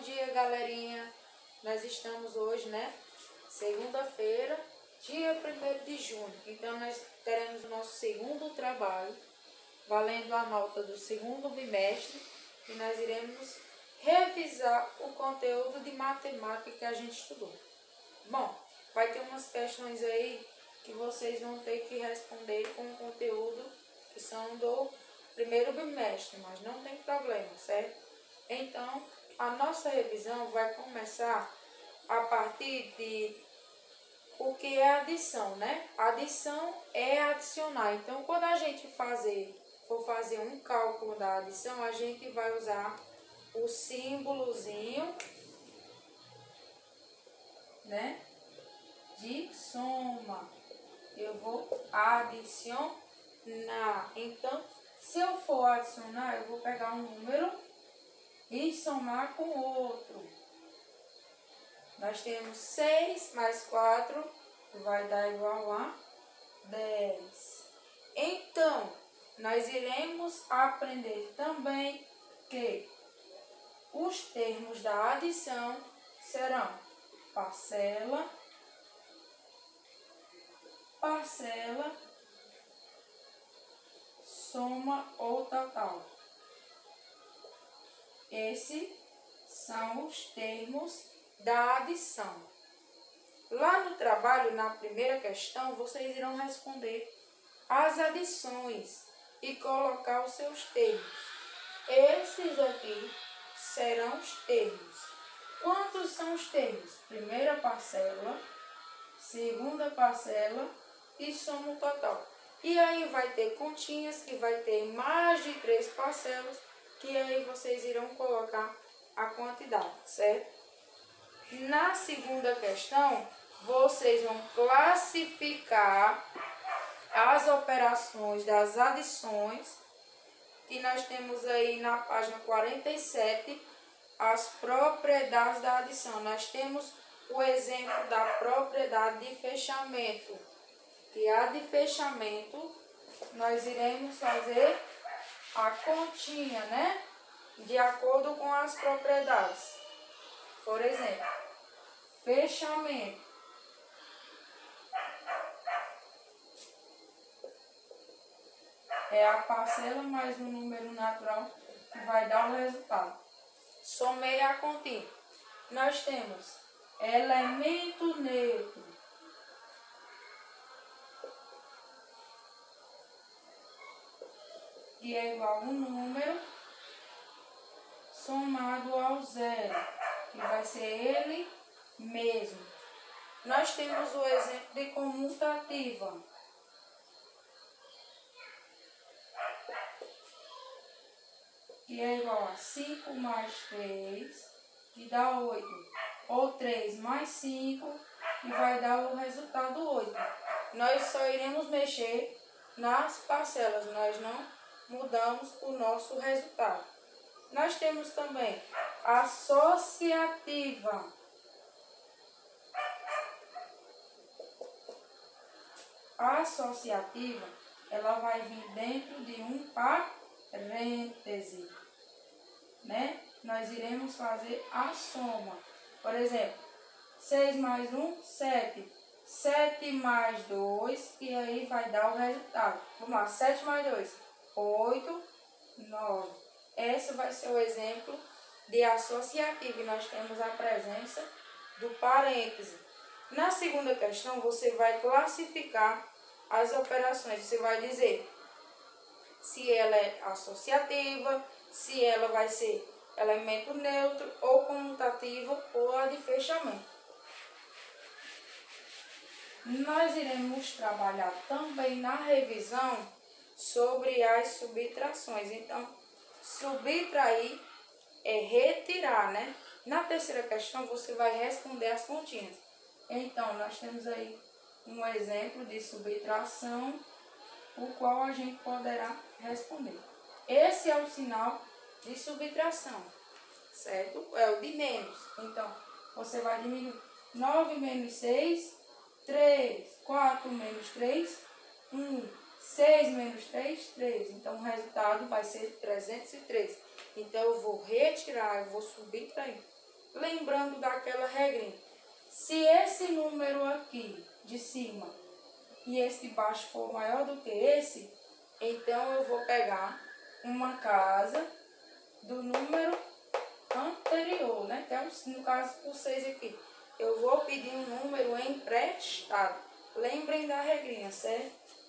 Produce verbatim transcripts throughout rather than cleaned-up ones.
dia, galerinha. Nós estamos hoje, né? Segunda-feira, dia primeiro de junho. Então, nós teremos o nosso segundo trabalho, valendo a nota do segundo bimestre. E nós iremos revisar o conteúdo de matemática que a gente estudou. Bom, vai ter umas questões aí que vocês vão ter que responder com o conteúdo que são do primeiro bimestre, mas não tem problema, certo? Então, a nossa revisão vai começar a partir de o que é adição, né? Adição é adicionar. Então, quando a gente fazer, for fazer um cálculo da adição, a gente vai usar o símbolozinho, né, de soma. Eu vou adicionar. Então, se eu for adicionar, eu vou pegar um número e somar com outro. Nós temos seis mais quatro, vai dar igual a dez. Então, nós iremos aprender também que os termos da adição serão parcela, parcela, soma ou total. Esses são os termos da adição. Lá no trabalho, na primeira questão, vocês irão responder as adições e colocar os seus termos. Esses aqui serão os termos. Quantos são os termos? Primeira parcela, segunda parcela e soma o total. E aí vai ter continhas que vai ter mais de três parcelas, que aí vocês irão colocar a quantidade, certo? Na segunda questão, vocês vão classificar as operações das adições, que nós temos aí na página quarenta e sete, as propriedades da adição. Nós temos o exemplo da propriedade de fechamento, que a de fechamento nós iremos fazer a continha, né? De acordo com as propriedades. Por exemplo, fechamento. É a parcela mais o número natural que vai dar o resultado. Somei a continha. Nós temos elemento neutro. Que é igual a um número somado ao zero, que vai ser ele mesmo. Nós temos o exemplo de comutativa. Que é igual a cinco mais três, que dá oito. Ou três mais cinco, que vai dar o resultado oito. Nós só iremos mexer nas parcelas, nós não mudamos o nosso resultado. Nós temos também a associativa. A associativa, ela vai vir dentro de um parêntese, né? Nós iremos fazer a soma. Por exemplo, seis mais um, sete. sete mais dois, e aí vai dar o resultado. Vamos lá, sete mais dois. oito, nove. Esse vai ser o exemplo de associativa e nós temos a presença do parêntese. Na segunda questão, você vai classificar as operações. Você vai dizer se ela é associativa, se ela vai ser elemento neutro ou comutativa ou a de fechamento. Nós iremos trabalhar também na revisão sobre as subtrações. Então, subtrair é retirar, né? Na terceira questão, você vai responder as continhas. Então, nós temos aí um exemplo de subtração, o qual a gente poderá responder. Esse é o sinal de subtração, certo? É o de menos. Então, você vai diminuir nove menos seis, três, quatro menos três, um. seis menos três, três. Então, o resultado vai ser trezentos e três. Então, eu vou retirar, eu vou subtrair. lembrando daquela regrinha. Se esse número aqui de cima e esse de baixo for maior do que esse, então eu vou pegar uma casa do número anterior, né? Então, no caso, o seis aqui. Eu vou pedir um número emprestado. Lembrem da regrinha, certo?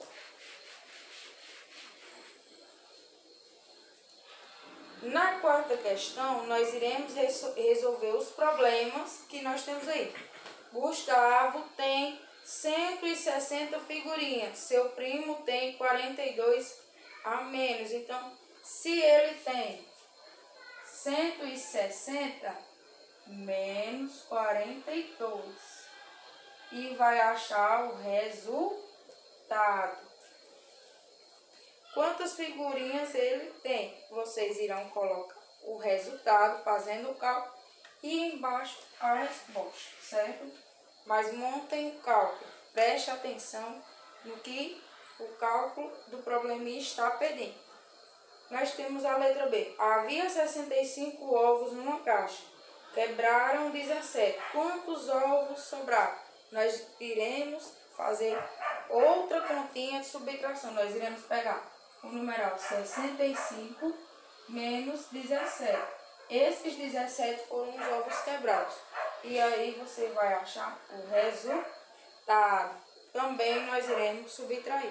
Na quarta questão, nós iremos resolver os problemas que nós temos aí. Gustavo tem cento e sessenta figurinhas. Seu primo tem quarenta e dois a menos. Então, se ele tem cento e sessenta menos quarenta e dois e vai achar o resultado. Quantas figurinhas ele tem? Vocês irão colocar o resultado fazendo o cálculo e embaixo a resposta, certo? Mas montem o cálculo. Preste atenção no que o cálculo do probleminha está pedindo. Nós temos a letra B. Havia sessenta e cinco ovos numa caixa. Quebraram dezessete. Quantos ovos sobraram? Nós iremos fazer outra continha de subtração. Nós iremos pegar o numeral sessenta e cinco menos dezessete. Esses dezessete foram os ovos quebrados. E aí você vai achar o resultado. Também nós iremos subtrair.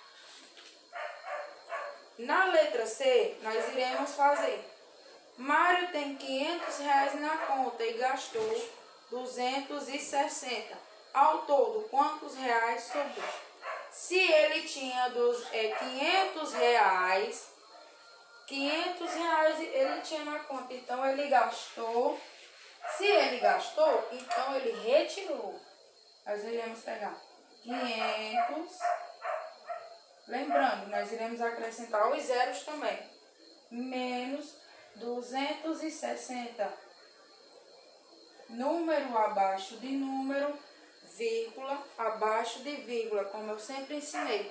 Na letra C, nós iremos fazer. Mário tem quinhentos reais na conta e gastou duzentos e sessenta. Ao todo, quantos reais sobrou? Se ele tinha dos, é, quinhentos reais, quinhentos reais ele tinha na conta, então ele gastou. Se ele gastou, então ele retirou. Nós iremos pegar quinhentos. Lembrando, nós iremos acrescentar os zeros também. Menos duzentos e sessenta. Número abaixo de número, vírgula abaixo de vírgula, como eu sempre ensinei.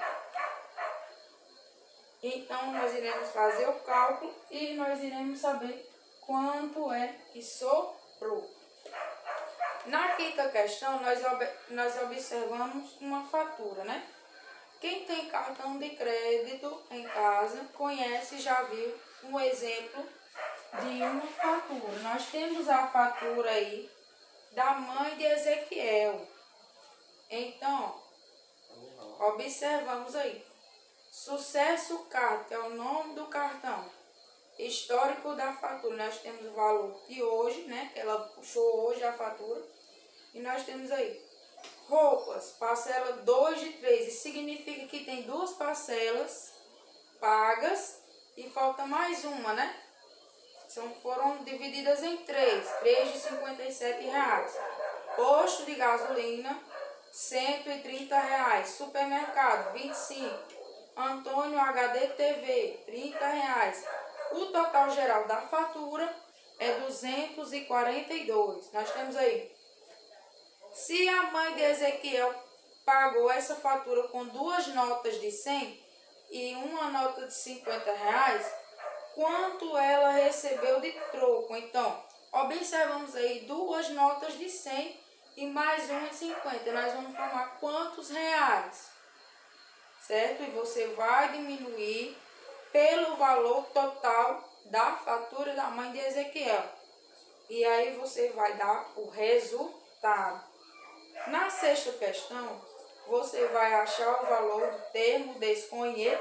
Então, nós iremos fazer o cálculo e nós iremos saber quanto é que sobrou. Na quinta questão, nós, ob nós observamos uma fatura, né? Quem tem cartão de crédito em casa conhece e já viu um exemplo de uma fatura. Nós temos a fatura aí da mãe de Ezequiel. Então, observamos aí. Sucesso Card, que é o nome do cartão. Histórico da fatura. Nós temos o valor de hoje, né? Que ela puxou hoje a fatura. E nós temos aí roupas, parcela dois de três. Isso significa que tem duas parcelas pagas e falta mais uma, né? São, foram divididas em três. três de cinquenta e sete reais. Posto de gasolina, cento e trinta reais. Supermercado, vinte e cinco. Antônio H D T V, trinta reais. O total geral da fatura é duzentos e quarenta e dois. Nós temos aí. Se a mãe de Ezequiel pagou essa fatura com duas notas de cem e uma nota de cinquenta reais, quanto ela recebeu de troco? Então, observamos aí duas notas de cem e mais uma de cinquenta. Nós vamos formar quantos reais? Certo? E você vai diminuir pelo valor total da fatura da mãe de Ezequiel. E aí você vai dar o resultado. Na sexta questão, você vai achar o valor do termo desconhecido.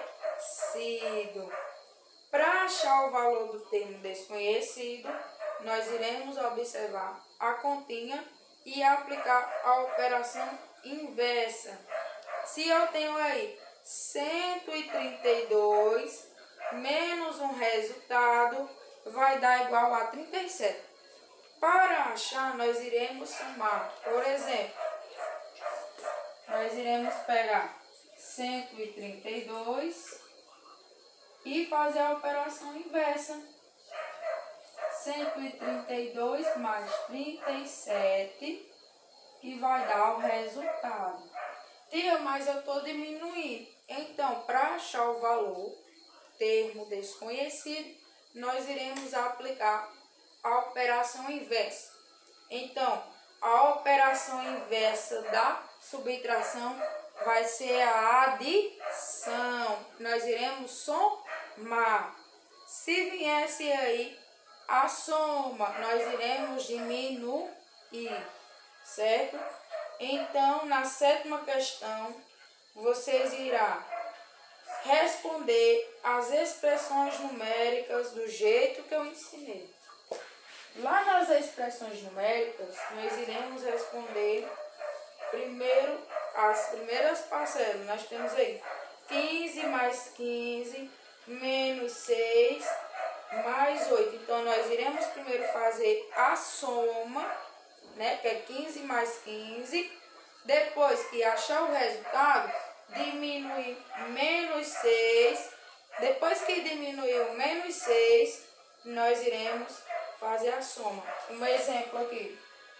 Para achar o valor do termo desconhecido, nós iremos observar a continha e aplicar a operação inversa. Se eu tenho aí cento e trinta e dois menos um resultado, vai dar igual a trinta e sete. Para achar, nós iremos somar. Por exemplo, nós iremos pegar cento e trinta e dois e fazer a operação inversa. cento e trinta e dois mais trinta e sete e vai dar o resultado. Tia, mas eu estou diminuindo. Então, para achar o valor, termo desconhecido, nós iremos aplicar a operação inversa. Então, a operação inversa da subtração vai ser a adição. Nós iremos somar. Se viesse aí a soma, nós iremos diminuir, certo? Então, na sétima questão, vocês irão responder as expressões numéricas do jeito que eu ensinei. Lá nas expressões numéricas, nós iremos responder primeiro as primeiras parcelas. Nós temos aí quinze mais quinze, menos seis, mais oito. Então, nós iremos primeiro fazer a soma, né, que é quinze mais quinze. Depois que achar o resultado, diminuir menos seis. Depois que diminuir o menos seis, nós iremos fazer a soma. Um exemplo aqui.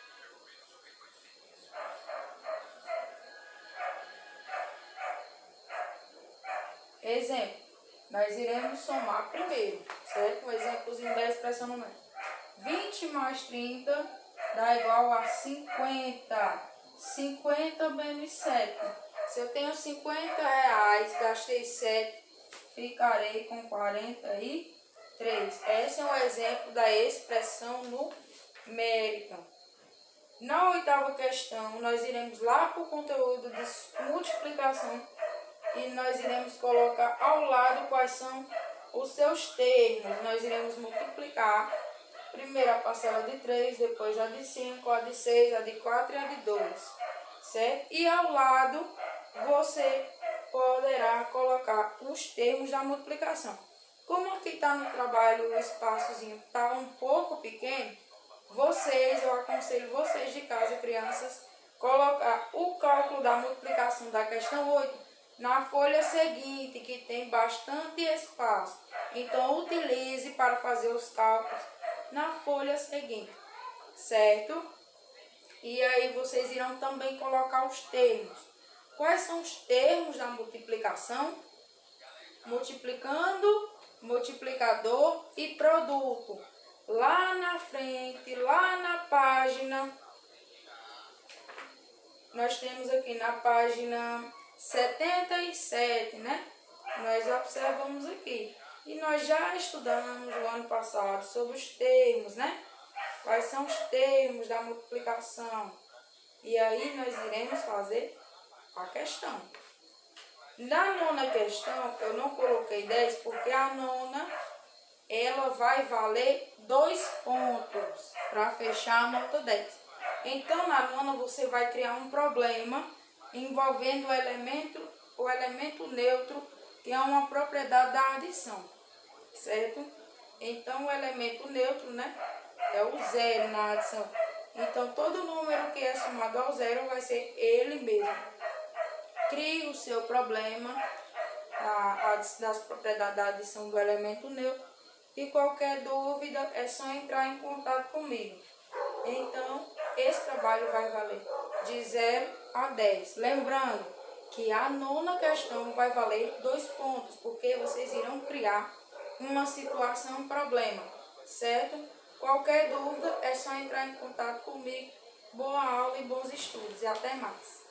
Exemplo. Nós iremos somar primeiro, certo? Um exemplozinho da expressão numérica. vinte mais trinta dá igual a cinquenta. cinquenta menos sete. Se eu tenho cinquenta reais, gastei sete, ficarei com quarenta e três. Esse é um exemplo da expressão numérica. Na oitava questão, nós iremos lá para o conteúdo de multiplicação e nós iremos colocar ao lado quais são os seus termos. Nós iremos multiplicar primeiro a parcela de três, depois a de cinco, a de seis, a de quatro e a de dois, certo? E ao lado você poderá colocar os termos da multiplicação. Como aqui está no trabalho o espaçozinho está um pouco pequeno, vocês, eu aconselho vocês de casa, crianças, colocar o cálculo da multiplicação da questão oito na folha seguinte, que tem bastante espaço. Então, utilize para fazer os cálculos na folha seguinte, certo? E aí vocês irão também colocar os termos. Quais são os termos da multiplicação? Multiplicando, multiplicador e produto. Lá na frente, lá na página, nós temos aqui na página setenta e sete, né? Nós observamos aqui. E nós já estudamos o ano passado sobre os termos, né? Quais são os termos da multiplicação. E aí nós iremos fazer a questão. Na nona questão, eu não coloquei dez, porque a nona, ela vai valer dois pontos para fechar a nota dez. Então, na nona, você vai criar um problema envolvendo o elemento, o elemento neutro, que é uma propriedade da adição, certo? Então, o elemento neutro, né, é o zero na adição. Então, todo número que é somado ao zero vai ser ele mesmo. Crie o seu problema na, das propriedades da adição do elemento neutro. E qualquer dúvida é só entrar em contato comigo. Então, esse trabalho vai valer de zero a dez. Lembrando que a nona questão vai valer dois pontos, porque vocês irão criar uma situação, um problema, certo? Qualquer dúvida é só entrar em contato comigo. Boa aula e bons estudos. E até mais.